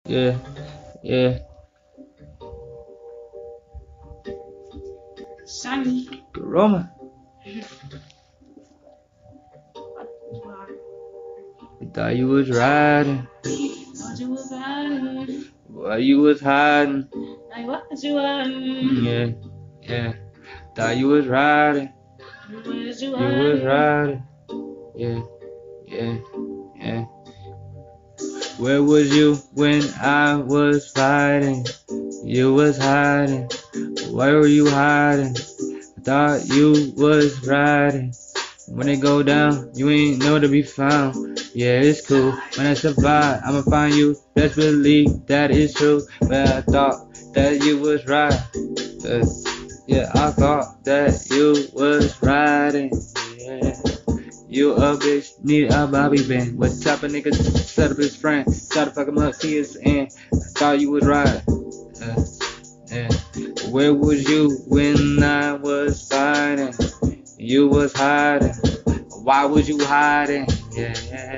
Yeah, yeah. Shaunii. Karumha. I thought you was riding Thought you was hiding. while you was hiding. Like what you hiding? Yeah, yeah. Thought you was riding. Where's you You was hiding? riding. Yeah, yeah, yeah. Where was you when I was fighting? You was hiding. Why were you hiding? I thought you was riding. When it go down, you ain't nowhere to be found. Yeah, it's cool. When I survive, I'ma find you. Let's believe that is true. But I thought that you was right. Yeah, I thought that you was riding. Yeah. You a bitch, need a bobby pin. What type of nigga set up his friend? Try to fuck him up, see his end. I thought you was riding. Yeah. Where was you when I was fighting? You was hiding. Why was you hiding? Yeah.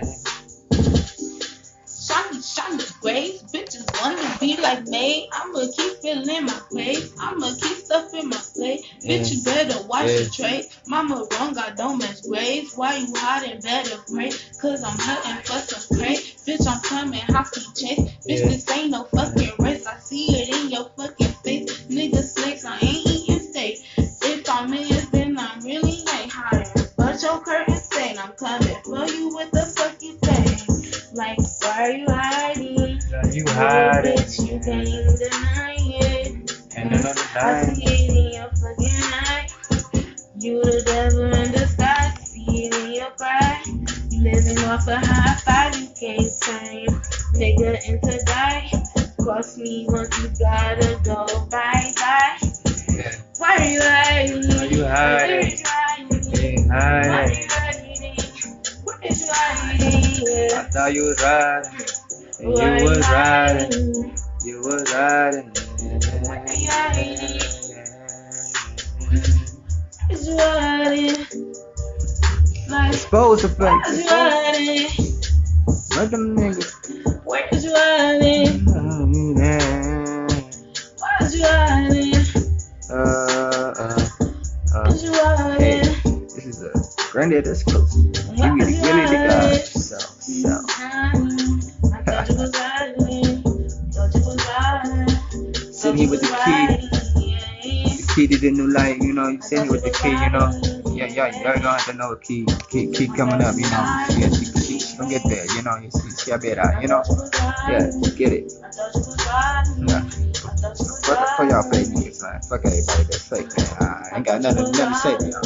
Shaunii grace. Bitches wanna be like me. I'ma keep filling my place. I'ma keep stuff in my plate. Bitch, you better watch your trade. Mama wrong, I don't mess grades. Why you hiding? Better pray. Cause I'm hunting for some prey. Bitch, I'm coming hockey chase. Bitch, this ain't no fucking race. I see it in your fucking face. Nigga snakes, I ain't eating steak. If I'm in, then I really ain't hiding. But your curtain saying I'm coming for you with the fucking thing. Like, why are you hiding? You hiding. Bitch, you can't deny it. And another I time. see it in your fucking eye. You the devil in disguise. See it in your cry. You living off a high five. You can't turn nigga into die. Cross me once you gotta go bye bye. Yeah. Why are you hiding? Why you hiding? Where is you hiding? You Why are hiding. you hiding? Where is you hiding? I thought you was riding. And Why are you was riding. hiding? You was riding. Why are you hiding? Is you hiding? Like, Expose the why fake. is you hiding? Let them niggas. Where is you hiding? Why is you hiding? Is you Hey, hiding? this is a granddad exclusive. Why You is you really the guy. hiding? So. I thought you was hiding. Thought you was hiding. Sitting here with the key. The key to the new light, you know, you sitting here with the key, you know. Yeah, y'all gonna have to know a key coming up, you know. Yeah, she gonna get there, you know. You see I bet out, you know. Yeah, get it. Yeah. Fuck y'all fake niggas, man. Fuck everybody that's fake, man. I ain't got nothing to say to y'all.